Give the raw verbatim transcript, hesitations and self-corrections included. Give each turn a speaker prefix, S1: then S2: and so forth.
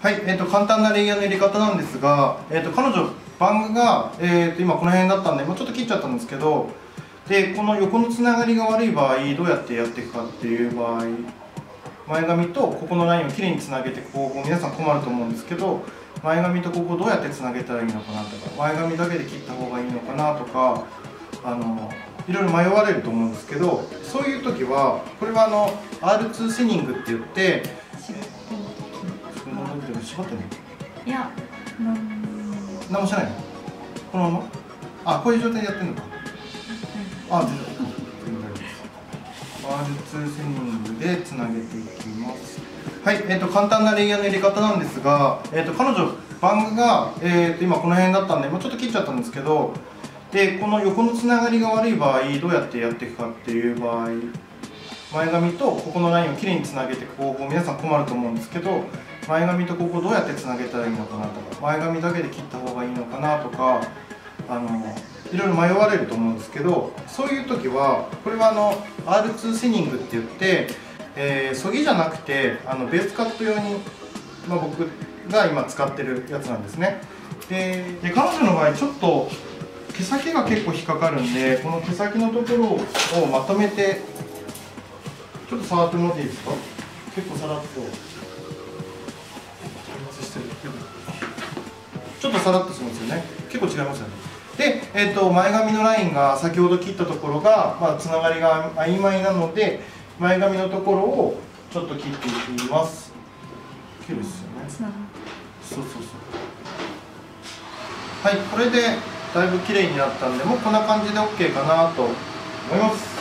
S1: はい、えー、と簡単なレイヤーの入れ方なんですが、えー、と彼女、バングが、えー、と今この辺だったんで、もうちょっと切っちゃったんですけど、でこの横のつながりが悪い場合、どうやってやっていくかっていう場合、前髪とここのラインをきれいにつなげて、ここ皆さん困ると思うんですけど、前髪とここどうやってつなげたらいいのかなとか、前髪だけで切った方がいいのかなとか、あのいろいろ迷われると思うんですけど、そういう時は、これはあの アールツー セニングって言って、縛ってない？
S2: いや、
S1: 何もしてないの？このまま？あ、こういう状態でやってるのか。あ、全然大丈夫です。アールツー セニングでつなげていきます。はい、えー、と簡単なレイヤーの入れ方なんですが、えー、と彼女、バングが、えー、と今この辺だったんで、もうちょっと切っちゃったんですけど、でこの横のつながりが悪い場合、どうやってやっていくかっていう場合、前髪とここのラインをきれいにつなげて、ここ皆さん困ると思うんですけど、前髪とここどうやってつなげたらいいのかなとか、前髪だけで切った方がいいのかなとか、あのいろいろ迷われると思うんですけど、そういう時はこれはあの アールツー セニングって言って、えー、そぎじゃなくてあのベースカット用に、まあ、僕が今使ってるやつなんですね。でで彼女の場合ちょっと毛先が結構引っかかるんで、この毛先のところをまとめてちょっと触ってもらっていいですか。結構さらっとちょっとさらっとしますよね。結構違いますよね。で、えー、と前髪のラインが先ほど切ったところが、まあ、つながりが曖昧なので、前髪のところをちょっと切っていきます。切るですよね。そうそうそう。はい、これでだいぶ綺麗になったんで、もうこんな感じで オーケー かなと思います。